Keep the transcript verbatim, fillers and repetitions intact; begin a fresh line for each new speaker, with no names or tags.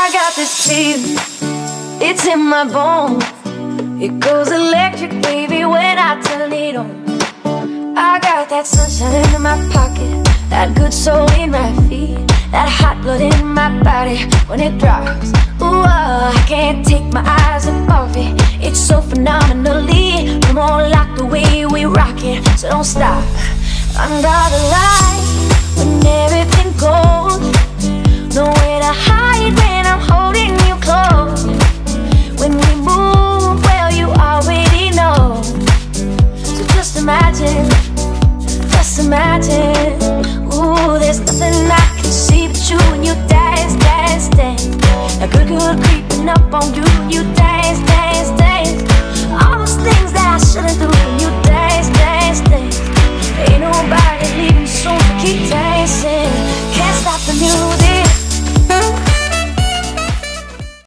I got this feeling, it's in my bones. It goes electric, baby, when I turn it on. I got that sunshine in my pocket, that good soul in my feet, that hot blood in my body when it drops. Ooh, oh, I can't take my eyes off it. It's so phenomenally. Come on, like the way we rock it, so don't stop. Under the lights, when everything goes, nowhere to hide when I'm holding you close. When we move, well, you already know. So just imagine, just imagine. Ooh, there's nothing I can see but you when you dance, dance, dance. That good, good creeping up on you when you dance, dance, dance. All those things that I shouldn't do when you dance, dance, dance. Ain't nobody leaving soon, so keep dancing. Can't stop the music.